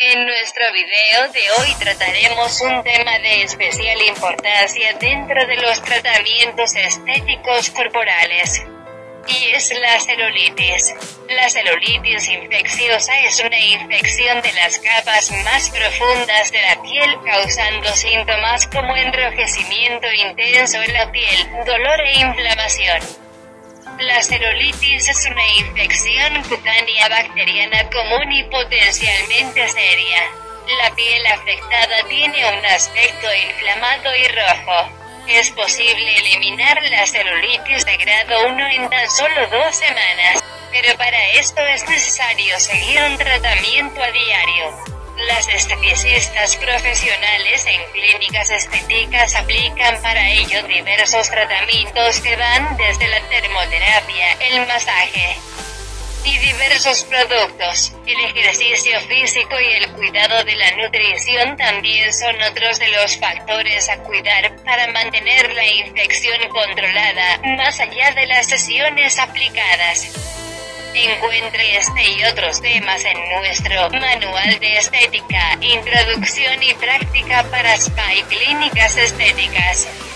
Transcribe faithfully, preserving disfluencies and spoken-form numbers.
En nuestro video de hoy trataremos un tema de especial importancia dentro de los tratamientos estéticos corporales, y es la celulitis. La celulitis infecciosa es una infección de las capas más profundas de la piel, causando síntomas como enrojecimiento intenso en la piel, dolor e inflamación. La celulitis es una infección cutánea bacteriana común y potencialmente seria. La piel afectada tiene un aspecto inflamado y rojo. Es posible eliminar la celulitis de grado uno en tan solo dos semanas, pero para esto es necesario seguir un tratamiento a diario. Las esteticistas profesionales en clínicas estéticas aplican para ello diversos tratamientos que van desde la termoterapia, el masaje y diversos productos. El ejercicio físico y el cuidado de la nutrición también son otros de los factores a cuidar para mantener la infección controlada, más allá de las sesiones aplicadas. Encuentre este y otros temas en nuestro Manual de Estética, Introducción y Práctica para Spa y Clínicas Estéticas.